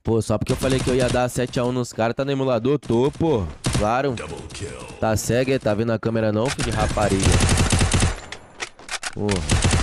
Pô, só porque eu falei que eu ia dar 7x1 nos caras, tá no emulador? Tô, pô. Claro. Tá cego, tá vendo a câmera não, filho de rapariga? Porra.